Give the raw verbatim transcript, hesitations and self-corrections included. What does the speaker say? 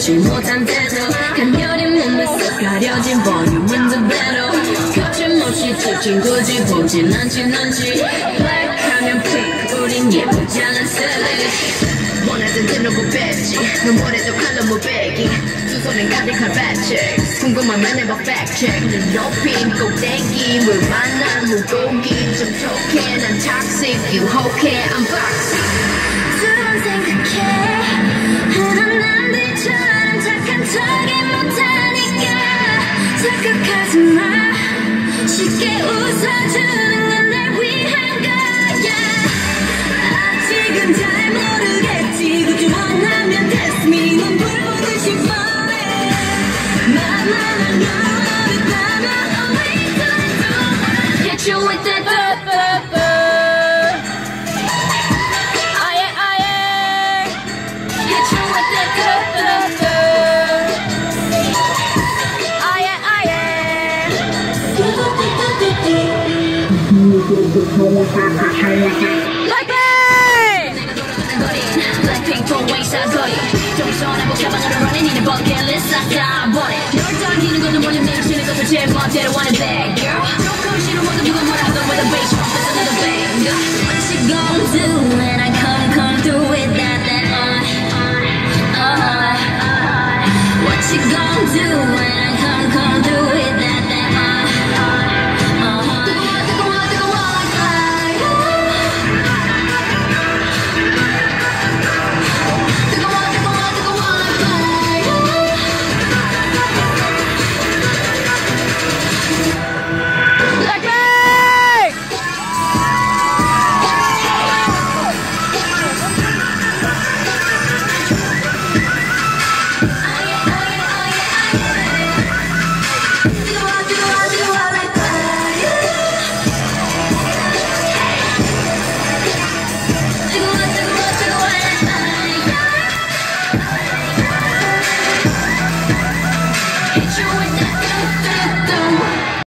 보지 못한 태도 간녀린 몸에 쏙 가려진 볼륨은 더 better 거침없이 찍힌 굳이 보진 않지 넌지 Black 하면 pink 우린 예쁘잖아 silly 원하던 대로 못 뺐지 눈물에도 칼로 못 빼기 두 손엔 가득한 팩책 궁금하면 해봐 팩책 눈 높임 꼭대기 물 만난 물고기 좀 촉해 난 toxic 유혹해 unboxing 두번 생각해 흔한 남들처럼 착한 척이 못하니까 착각하지 마 쉽게 웃어주는 건 날 위한 거야 아직은 잘 모르겠지 굳이 원하면 test me 넌 불보듯이 뻔해 나만 너를 담아 always do it do hit you with that da da da 아예 아예 hit you with that da da da 아예 아예 Blackpink from wayside 거리 동선하고 가방으로 running in a bucket list 싹 다 버려 널 당기는 것도 뭐냐 내가 쉬는 것도 제 멋대로 wanna bag girl 조금 싫어 모두 누가 뭐라 하던 with a bass